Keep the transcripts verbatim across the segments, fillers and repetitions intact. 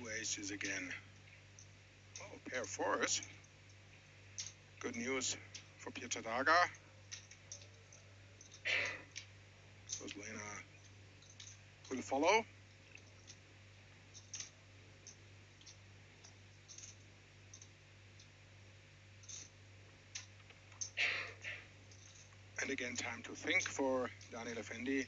aces again. Oh, pair of fours. Good news for Peter Daga. Lena will follow. And again, time to think for Daniel Effendi.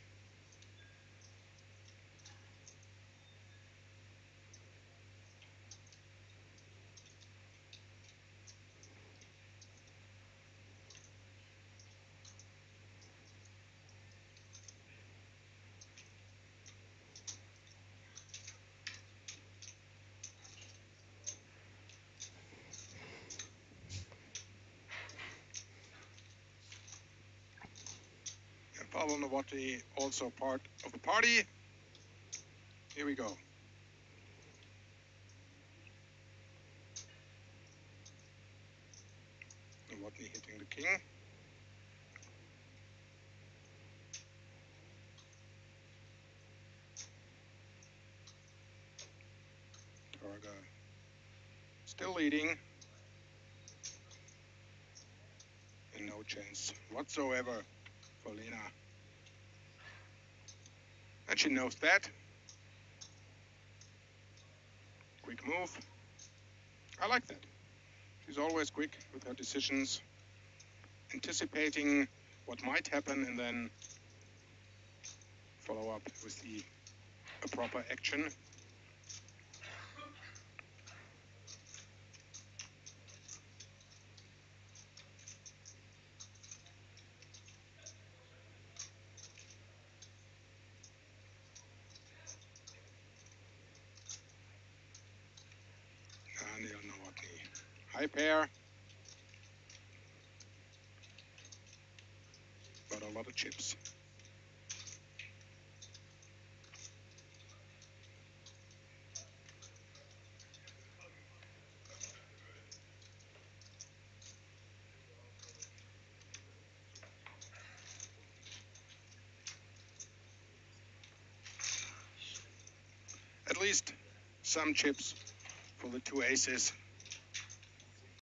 Pavel Novotny, also part of the party. Here we go. Novotny hitting the king. Targa still leading. And no chance whatsoever for Lena. And she knows that. Quick move. I like that. She's always quick with her decisions, anticipating what might happen and then follow up with the a proper action. Daniel Novotny. High pair. But a lot of chips. At least some chips for the two aces.